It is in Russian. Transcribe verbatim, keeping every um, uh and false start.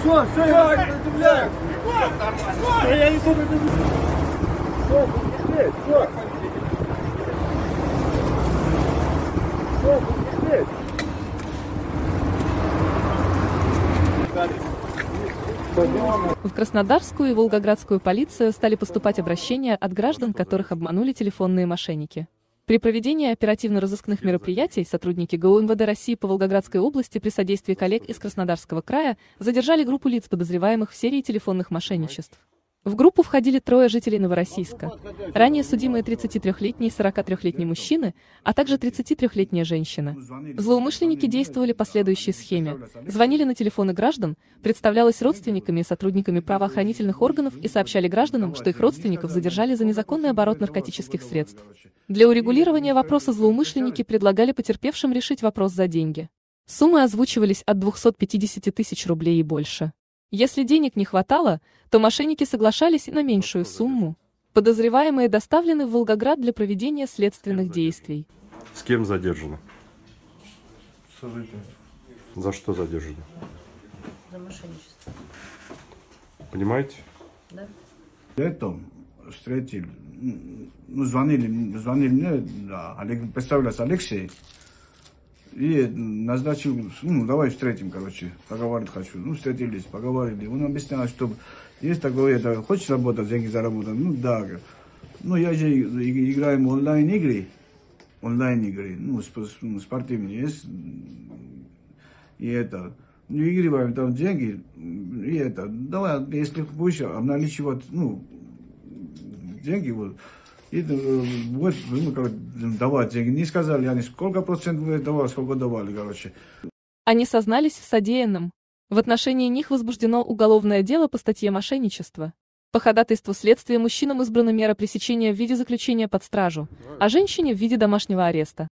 Все, все, я сопротивляюсь. Я не сопротивляюсь. Все, быстрее, все. Все, быстрее. В Краснодарскую и Волгоградскую полицию стали поступать обращения от граждан, которых обманули телефонные мошенники. При проведении оперативно-розыскных мероприятий сотрудники ГУ МВД России по Волгоградской области при содействии коллег из Краснодарского края задержали группу лиц, подозреваемых в серии телефонных мошенничеств. В группу входили трое жителей Новороссийска, ранее судимые тридцатитрёхлетний и сорокатрёхлетний мужчины, а также тридцатитрёхлетняя женщина. Злоумышленники действовали по следующей схеме. Звонили на телефоны граждан, представлялись родственниками и сотрудниками правоохранительных органов и сообщали гражданам, что их родственников задержали за незаконный оборот наркотических средств. Для урегулирования вопроса злоумышленники предлагали потерпевшим решить вопрос за деньги. Суммы озвучивались от двухсот пятидесяти тысяч рублей и больше. Если денег не хватало, то мошенники соглашались на меньшую сумму. Подозреваемые доставлены в Волгоград для проведения следственных действий. С кем задержаны? Сожитель. За что задержаны? За мошенничество. Понимаете? Да. Летом встретили, ну, звонили, звонили мне, да, Олег, представлялся Алексей. И назначил, ну, давай встретим, короче, поговорить хочу. Ну, встретились, поговорили. Он объяснял, что есть такое, это, хочешь работать, деньги заработать? Ну, да. Ну, я же играем онлайн-игры, онлайн-игры, ну, спортивные есть. И это, ну, играем там деньги, и это, давай, если будешь обналичивать, ну, деньги, вот. И вот, ну, давать деньги. Не сказали они, сколько процентов давали, сколько давали, короче. Они сознались в содеянном. В отношении них возбуждено уголовное дело по статье мошенничество. По ходатайству следствия мужчинам избрана мера пресечения в виде заключения под стражу, а женщине в виде домашнего ареста.